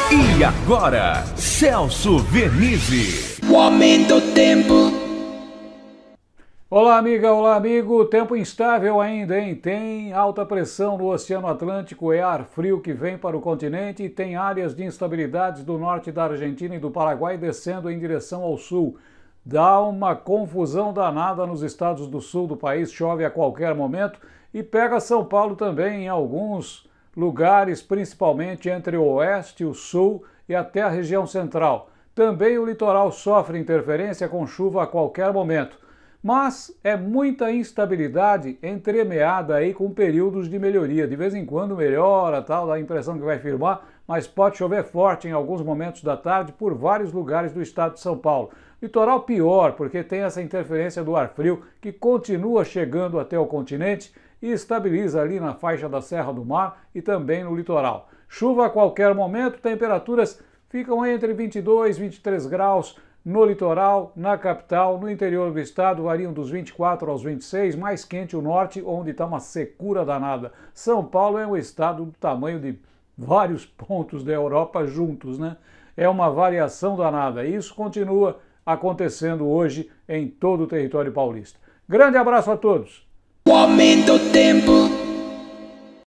E agora, Celso Vernizzi. O aumento do tempo. Olá, amiga, olá, amigo. Tempo instável ainda, hein? Tem alta pressão no Oceano Atlântico, é ar frio que vem para o continente e tem áreas de instabilidades do norte da Argentina e do Paraguai descendo em direção ao sul. Dá uma confusão danada nos estados do sul do país, chove a qualquer momento e pega São Paulo também em alguns lugares, principalmente entre o oeste, o sul e até a região central. Também o litoral sofre interferência com chuva a qualquer momento. Mas é muita instabilidade entremeada aí com períodos de melhoria. De vez em quando melhora, tal, dá a impressão que vai firmar, mas pode chover forte em alguns momentos da tarde por vários lugares do estado de São Paulo. Litoral pior, porque tem essa interferência do ar frio que continua chegando até o continente e estabiliza ali na faixa da Serra do Mar e também no litoral. Chuva a qualquer momento, temperaturas ficam entre 22 e 23 graus no litoral, na capital, no interior do estado variam dos 24 aos 26, mais quente o norte, onde está uma secura danada. São Paulo é um estado do tamanho de vários pontos da Europa juntos, né? É uma variação danada. Isso continua acontecendo hoje em todo o território paulista. Grande abraço a todos! O aumento do tempo.